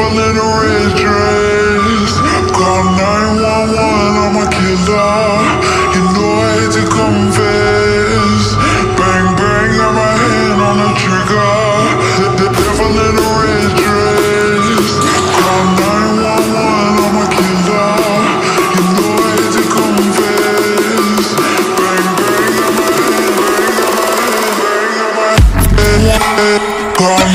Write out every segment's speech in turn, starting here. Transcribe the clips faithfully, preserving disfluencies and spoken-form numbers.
devil in a red dress. Call nine one one, I'm a killer. You know I hate to confess. Bang bang, got my hand on the trigger. The, the devil in a red dress. Call nine one one, I'm a killer. You know I hate to confess. Bang bang, got my hand, bang, got my hand, bang, got my hand. Call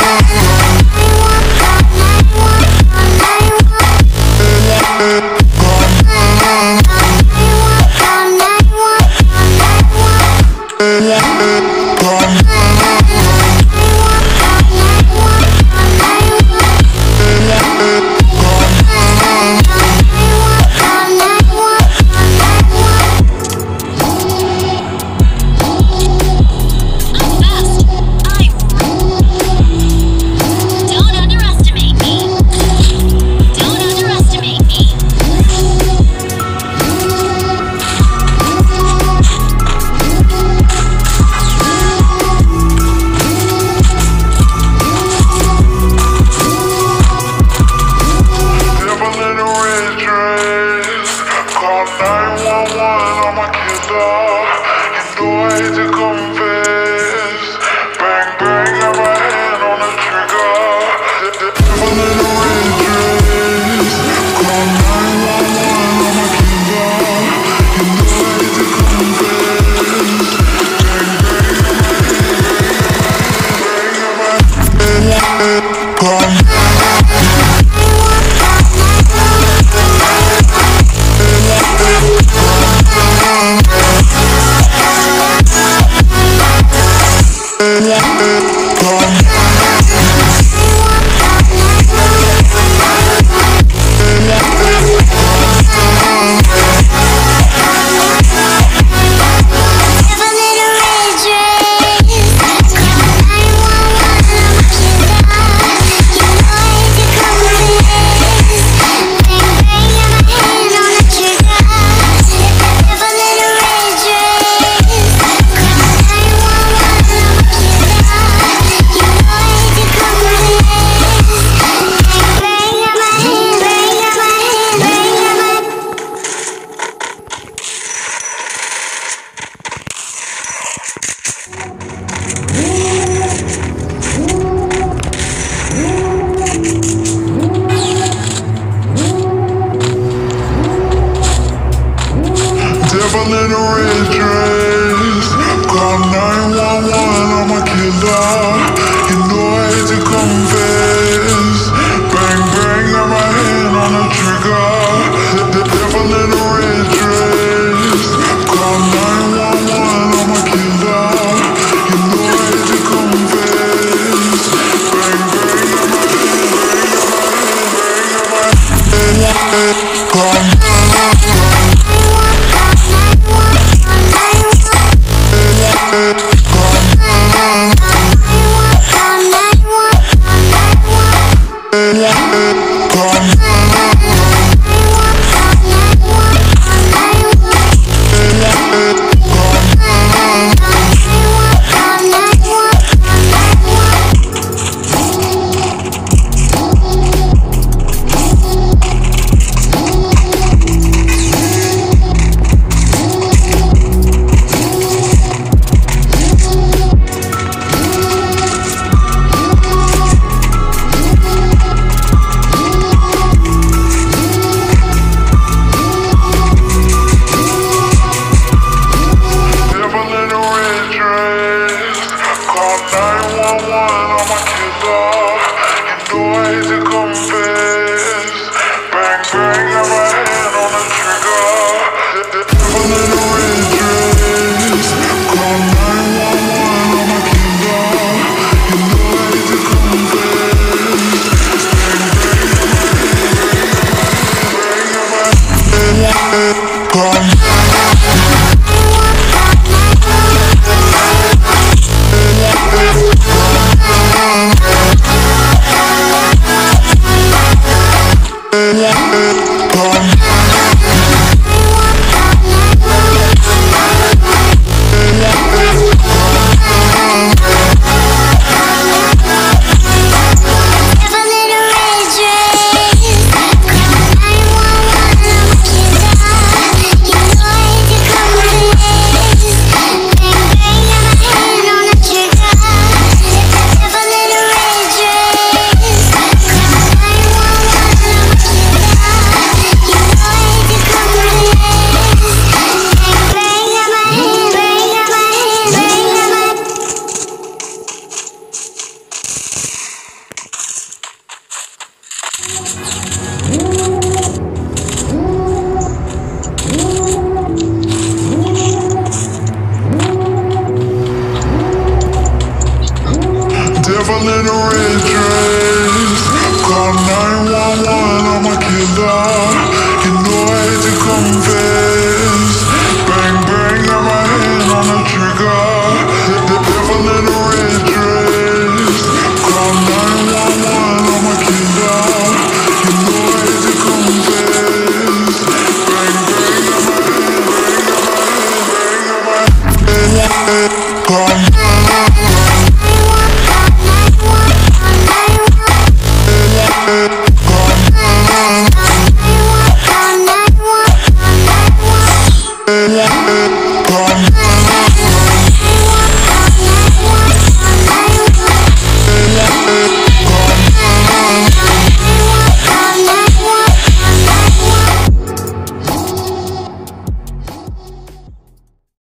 devil in a red dress. Call nine one one, I'm a killer. You know I hate to confess. Bang bang, got my hand on the trigger. The, the devil in a red dress. Call nine one one, I'm a killer. You know I hate to confess. Bang bang, got my hand, bang, got my hand, bang, got my hand. Call Come